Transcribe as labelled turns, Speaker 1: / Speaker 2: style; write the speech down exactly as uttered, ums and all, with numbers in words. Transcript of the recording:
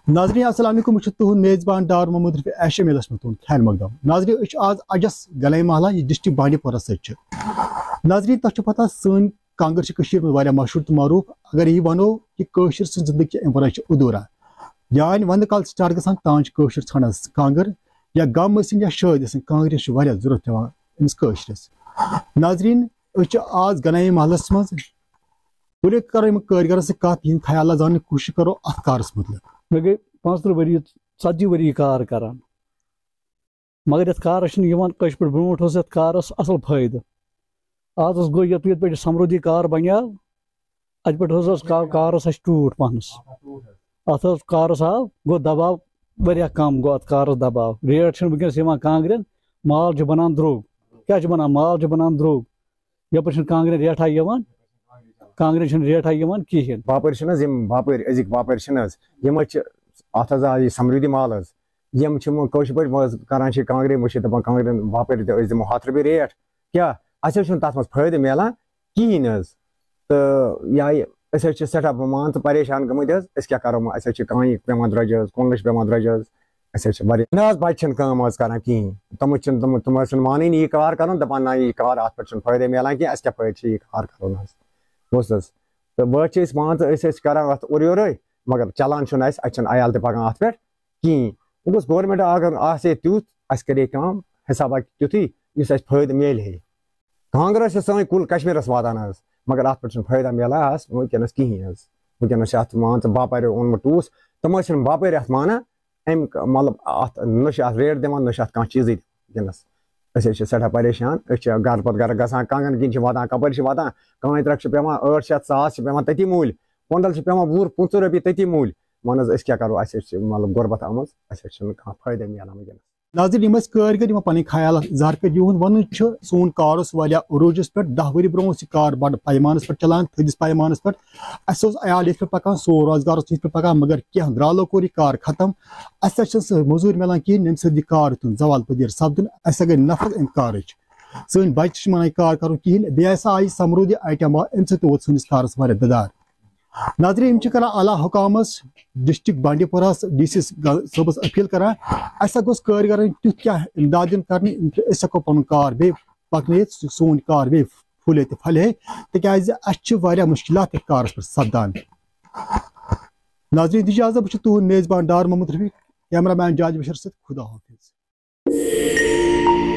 Speaker 1: ناظرین السلام علیکم بہت تہد میزبان ڈار محمد رفیع ایشیا میلس میں تہد خیر مقدم ناظرین آز اجس گلائی محلہ یہ ڈسٹرک بانڈی پورہ ست ناظرین تہ پتہ سن کانگر میں واریاہ مشہور تو معروف اگر یہ ونو کہ قشر سن زندگی امہ ورائے ادھورا یعنی ونہ کال سٹارٹ گژھان تان قشر ژھانڈان کانگر یا غم ٲسِن یا شٲدۍ ٲسِن کانگرس واریاہ ضرورت پیوان أمِس قٲشرِس ناظرین أسۍ چھِ آز گنائی محلس منٛز ؤلِو کرو یِم کٲرگرن سۭتۍ کتھ یِہنٛدۍ خیالات زاننٕچ کوٗشِش کرو اتھ کارس متعلق
Speaker 2: مےٚ گٔے پانٛژھ تٕرٛہ ؤری ژتجی ؤری کار کران مگر یتھ کارس چھُنہٕ یِوان کٲشِر پٲٹھۍ برونٛٹھ اوس یتھ کارس اصل فٲیدٕ آز اوس گوٚو یتھ یتھ پٲٹھۍ سمرودی کار بنیو اتہِ پٮ۪ٹھ حظ اوس کارس اسہِ ٹوٗٹھ پہنس اتھ اوس کارس آو گوٚو دباو واریاہ کم گوٚو اتھ کارس دباو ریٹ چھنہٕ وٕنکٮ۪نس یِوان کانگرٮ۪ن مال چھُ بنان درٛوگ کیٛاہ چھُ بنان مال چھُ بنان درٛوگ یپٲرۍ چھنہٕ کانگرٮ۪ن ریٹھا یِوان کانگرٮ۪ن چھنہٕ ریٹھا یِوان کِہیٖنۍ
Speaker 3: باپٲرۍ چھِنہٕ حظ یِم باپٲرۍ أزِکۍ باپٲرۍ چھِنہٕ حظ یِم حظ چھِ اتھ حظ آو یہِ سمرودی مال حظ یِم چھِ کٲشِر پٲٹھۍ حظ کران چھِ کانگرِ وۄنۍ چھِ دپان کانگرٮ۪ن باپٲرۍ أسۍ دِمو ہتھ رۄپیہِ ریٹ کیٛاہ اسہِ حظ چھُنہٕ تتھ منٛز فٲیدٕ میلان کِہیٖنۍ حظ تہٕ یا أسۍ حظ چھِ سٮ۪ٹھاہ مان ژٕ پریشان گٔمٕتۍ حظ أسۍ کیٛاہ کرو اسہِ حظ چھِ کانہِ پیوان درٛوجہِ حظ کۄنٛڈلہٕ چھِ پیوان درٛوجہِ حظ اسہِ حظ چھِ واریاہ نہ حظ بچہِ چھِنہٕ کٲم حظ کران کِہیٖنۍ تِم چھِنہٕ تِم تِم حظ چھِنہٕ مانٲنی یہِ کار کرُن دپان نہ یہِ کار اتھ پٮ۪ٹھ چھُنہٕ فٲیدٕ میلان کینٛہہ اسہِ کیٛاہ فٲیدٕ چھُ یہِ کار کرُن حظ بوٗز حظ تہٕ وۄنۍ چھِ أسۍ مان ژٕ أسۍ ٲسۍ کران اتھ اورٕ یورے مگر چلان چھُنہٕ اسہِ اسہِ چھُنہٕ عیال تہِ پکان اتھ پٮ۪ٹھ کِہیٖنۍ وۄنۍ گوٚژھ گورمینٹ اگر آسہِ ہے تیُتھ اسہِ کرے کٲم حسابہ تیُتھُے یُس اسہِ فٲیدٕ میلہِ ہے کانٛگٕر حظ چھِ سٲنۍ کُل کشمیٖرس واتان حظ مگر اتھ پٮ۪ٹھ چھُنہٕ فٲیدٕ میلان حظ وٕنکٮ۪نس کِہیٖنۍ حظ وٕنکٮ۪نس چھِ اتھ مان ژٕ باپاریو اوٚنمُت ٹوٗس تِم حظ چھِنہٕ باپٲرۍ اتھ مانان امہِ مطلب اتھ نہ چھِ اتھ ریٹ دِوان نہ چھِ اتھ کانٛہہ چیٖزٕے وٕنکٮ۪نس أسۍ حظ چھِ سٮ۪ٹھاہ پریشان أسۍ چھِ گرٕ پتہٕ گرٕ گژھان کنگن کِنۍ چھِ واتان کپٲرۍ چھِ واتان کانٛگرِ ترٛکھ چھِ پیوان ٲٹھ شیٚتھ ساس چھِ پیوان تٔتی موٗلۍ کۄنٛڈل چھِ پیوان وُہ پٕنٛژٕہ رۄپیہِ تٔتی موٗلۍ وۄنۍ حظ أسۍ کیٛاہ کرو اسہِ حظ چھِ مطلب غربت آمٕژ اسہِ حظ چھُنہٕ کانٛہہ فٲیدٕ میلان وٕنکٮ۪نس
Speaker 1: ناظرین یِم أسۍ کٲرگر یِمن پنٕنۍ خیالات اظہار کٔرۍ یِہُنٛد ونُن چھُ سون کار اوس واریاہ عروٗجس پٮ۪ٹھ دہ ؤری برونٛہہ اوس یہِ کار بڑٕ پیمانس پٮ۪ٹھ چلان تھٔدِس پیمانس پٮ۪ٹھ اسہِ اوس عیال یِتھ پٲٹھۍ پکان سون روزگار اوس یِتھ پٲٹھۍ پکان مگر کینٛہہ درٛالو کوٚر یہِ کار ختم اسہِ ہسا چھنہٕ سۄ موٚزوٗرۍ میلان کِہیٖنۍ ییٚمہِ سۭتۍ یہِ کار ہیوٚتُن زوال پذیٖر سپدُن اسہِ ہسا گٔے نفرت امہِ کارٕچ سٲنۍ بچہِ چھِ مانان یہِ کار کرُن کِہیٖنۍ بیٚیہِ ہسا آیہِ سمرودی آیٹم آو امہِ سۭتۍ تہِ ووت سٲنِس کارس واریاہ ددار ناظرین یِم چھِ کران اعلیٰ حکامس ڈسٹرک بانڈی پورہس ڈی سی صٲبس اپیٖل کران اسہِ ہسا گوٚژھ کٲرگرن تیُتھ کینٛہہ امداد دیُن کرنہٕ أسۍ ہٮ۪کو پنُن کار بیٚیہِ پکنٲیِتھ سون کار بیٚیہِ پھُلے تہٕ پھلے تِکیٛازِ اسہِ چھِ واریاہ مُشکلات یتھ کارس پٮ۪ٹھ سپدان ناظرین اجازت بہٕ چھُس تُہُنٛد میزبان ڈار محمد رفیع کیمرہ مین جاج بشیر سۭتۍ خدا حافظ